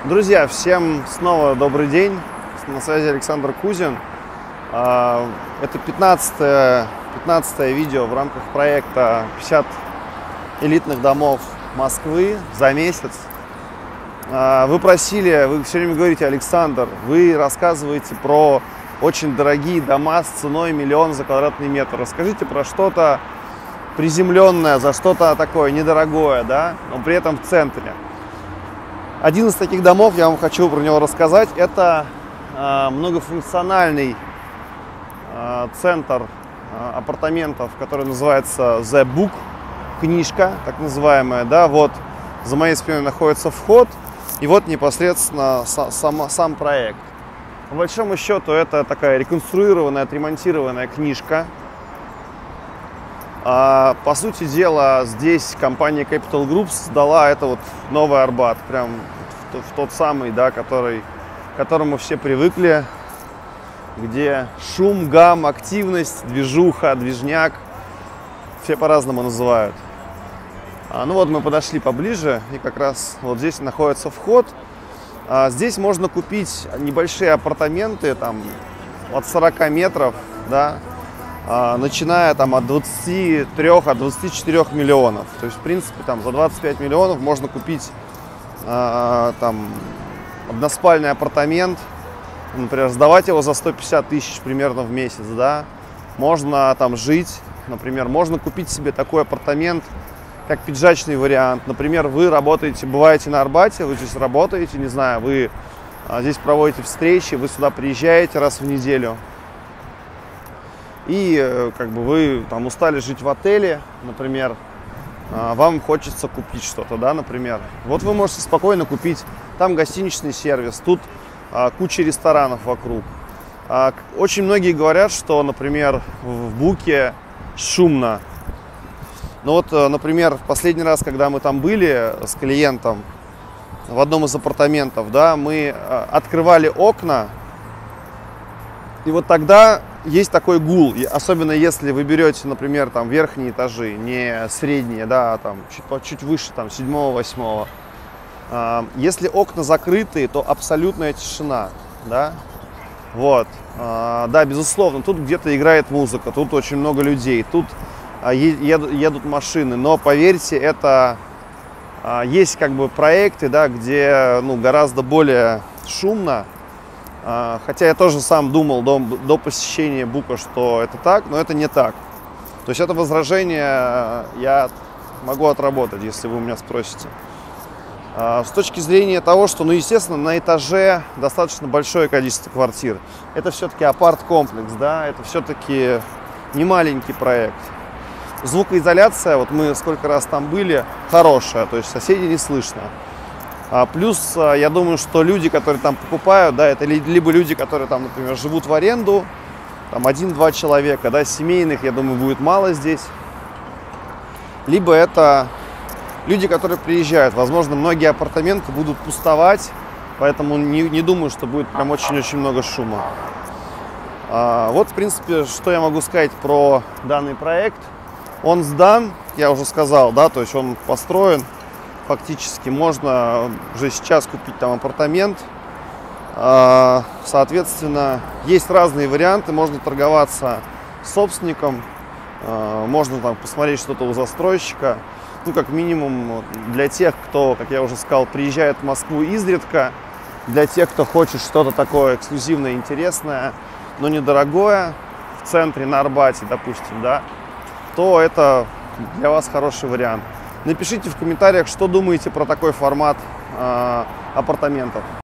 Друзья, всем снова добрый день. На связи Александр Кузин. Это 15-е видео в рамках проекта 50 элитных домов Москвы за месяц. Вы просили, вы все время говорите: Александр, вы рассказываете про очень дорогие дома с ценой 1 000 000 за квадратный метр. Расскажите про что-то приземленное, за что-то такое недорогое, да, но при этом в центре. Один из таких домов, я вам хочу про него рассказать, это многофункциональный центр апартаментов, который называется The Book, книжка, так называемая, да, вот за моей спиной находится вход, и вот непосредственно сам проект. По большому счету это такая реконструированная, отремонтированная книжка. По сути дела, здесь компания Capital Group создала это вот Новый Арбат, прям в тот самый, да, к которому все привыкли, где шум, гам, активность, движуха, движняк, все по-разному называют. Ну вот мы подошли поближе, и как раз вот здесь находится вход. Здесь можно купить небольшие апартаменты, там, от 40 метров, да, начиная там от 24 миллионов. То есть, в принципе, там за 25 миллионов можно купить там односпальный апартамент, например, сдавать его за 150 тысяч примерно в месяц, да. Можно там жить, например, можно купить себе такой апартамент, как пиджачный вариант. Например, вы работаете, бываете на Арбате, вы здесь работаете, не знаю, вы здесь проводите встречи, вы сюда приезжаете раз в неделю. И как бы вы там устали жить в отеле, например, вам хочется купить что-то, да, например. Вот вы можете спокойно купить, там гостиничный сервис, тут куча ресторанов вокруг. Очень многие говорят, что, например, в Буке шумно. Но вот, например, в последний раз, когда мы там были с клиентом в одном из апартаментов, да, мы открывали окна, и вот тогда есть такой гул, особенно если вы берете, например, там верхние этажи, не средние, да, там чуть выше, там 7-8. Если окна закрыты, то абсолютная тишина, да, вот, да, безусловно, тут где-то играет музыка, тут очень много людей, тут едут машины, но поверьте, это есть как бы проекты, да, где, ну, гораздо более шумно. Хотя я тоже сам думал до посещения Бука, что это так, но это не так. То есть это возражение я могу отработать, если вы у меня спросите. С точки зрения того, что, ну, естественно, на этаже достаточно большое количество квартир. Это все-таки апарт-комплекс, да, это все-таки не маленький проект. Звукоизоляция, вот мы сколько раз там были, хорошая, то есть соседей не слышно. Плюс, я думаю, что люди, которые там покупают, да, это либо люди, которые там, например, живут в аренду, там 1-2 человека, да, семейных, я думаю, будет мало здесь. Либо это люди, которые приезжают. Возможно, многие апартаменты будут пустовать, поэтому не думаю, что будет прям очень-очень много шума. Вот, в принципе, что я могу сказать про данный проект. Он сдан, я уже сказал, да, то есть он построен. Фактически можно уже сейчас купить там апартамент. Соответственно, есть разные варианты. Можно торговаться с собственником, можно там посмотреть что-то у застройщика. Ну, как минимум, для тех, кто, как я уже сказал, приезжает в Москву изредка, для тех, кто хочет что-то такое эксклюзивное, интересное, но недорогое, в центре, на Арбате, допустим, да, то это для вас хороший вариант. Напишите в комментариях, что думаете про такой формат апартаментов.